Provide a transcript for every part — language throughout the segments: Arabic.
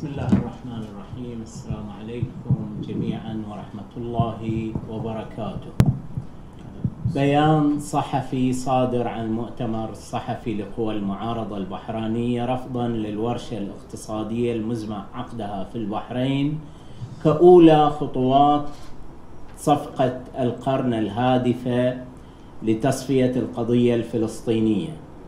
بسم الله الرحمن الرحيم. السلام عليكم جميعا ورحمة الله وبركاته. بيان صحفي صادر عن المؤتمر الصحفي لقوى المعارضة البحرينية رفضا للورشة الاقتصادية المزمع عقدها في البحرين كأولى خطوات صفقة القرن الهادفة لتصفية القضية الفلسطينية.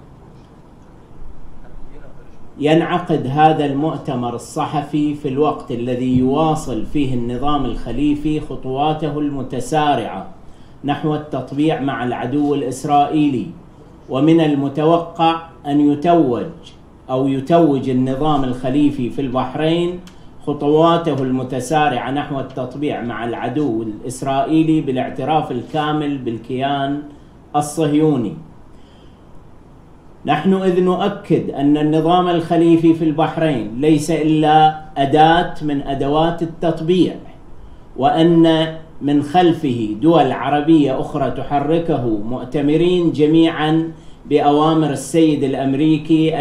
ينعقد هذا المؤتمر الصحفي في الوقت الذي يواصل فيه النظام الخليفي خطواته المتسارعة نحو التطبيع مع العدو الإسرائيلي، ومن المتوقع أن يتوج النظام الخليفي في البحرين خطواته المتسارعة نحو التطبيع مع العدو الإسرائيلي بالاعتراف الكامل بالكيان الصهيوني. نحن إذ نؤكد أن النظام الخليفي في البحرين ليس إلا أداة من أدوات التطبيع، وأن من خلفه دول عربية أخرى تحركه مؤتمرين جميعا بأوامر السيد الأمريكي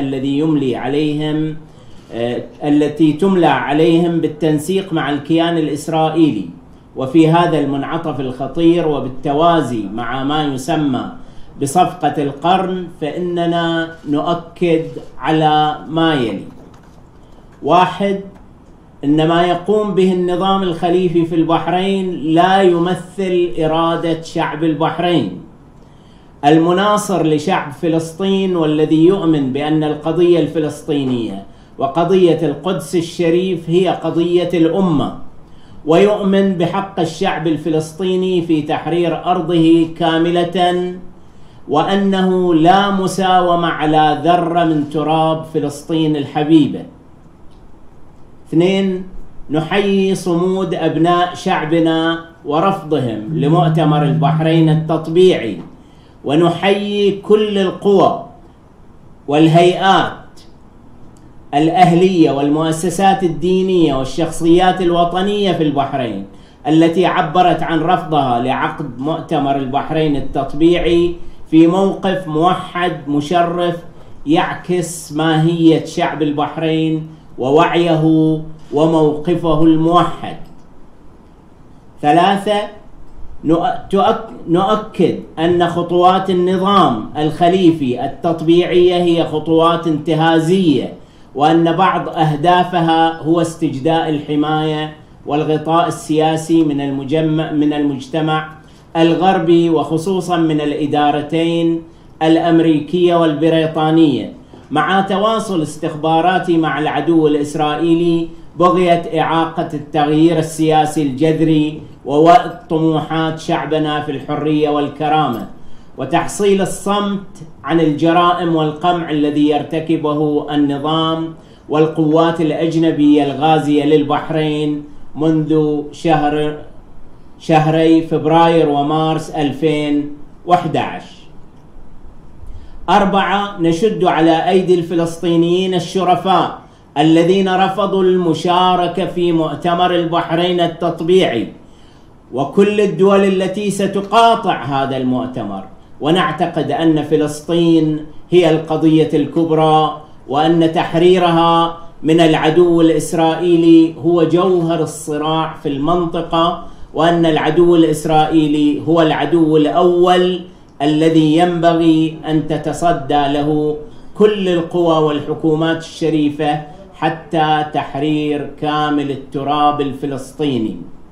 التي تملى عليهم بالتنسيق مع الكيان الإسرائيلي. وفي هذا المنعطف الخطير وبالتوازي مع ما يسمى بصفقة القرن فإننا نؤكد على ما يلي: 1. إن ما يقوم به النظام الخليفي في البحرين لا يمثل إرادة شعب البحرين المناصر لشعب فلسطين، والذي يؤمن بأن القضية الفلسطينية وقضية القدس الشريف هي قضية الأمة، ويؤمن بحق الشعب الفلسطيني في تحرير أرضه كاملة، وأنه لا مساومة على ذرة من تراب فلسطين الحبيبة. 2. نحيي صمود أبناء شعبنا ورفضهم لمؤتمر البحرين التطبيعي، ونحيي كل القوى والهيئات الأهلية والمؤسسات الدينية والشخصيات الوطنية في البحرين التي عبرت عن رفضها لعقد مؤتمر البحرين التطبيعي في موقف موحد مشرف يعكس ماهية شعب البحرين ووعيه وموقفه الموحد. 3. نؤكد أن خطوات النظام الخليفي التطبيعية هي خطوات انتهازية، وأن بعض أهدافها هو استجداء الحماية والغطاء السياسي من المجتمع الغربي، وخصوصا من الإدارتين الأمريكية والبريطانية، مع تواصل استخباراتي مع العدو الإسرائيلي بغية إعاقة التغيير السياسي الجذري ووأد طموحات شعبنا في الحرية والكرامة، وتحصيل الصمت عن الجرائم والقمع الذي يرتكبه النظام والقوات الأجنبية الغازية للبحرين منذ شهري فبراير ومارس 2011. 4. نشد على أيدي الفلسطينيين الشرفاء الذين رفضوا المشاركة في مؤتمر البحرين التطبيعي وكل الدول التي ستقاطع هذا المؤتمر، ونعتقد أن فلسطين هي القضية الكبرى، وأن تحريرها من العدو الإسرائيلي هو جوهر الصراع في المنطقة، وأن العدو الإسرائيلي هو العدو الأول الذي ينبغي أن تتصدى له كل القوى والحكومات الشريفة حتى تحرير كامل التراب الفلسطيني.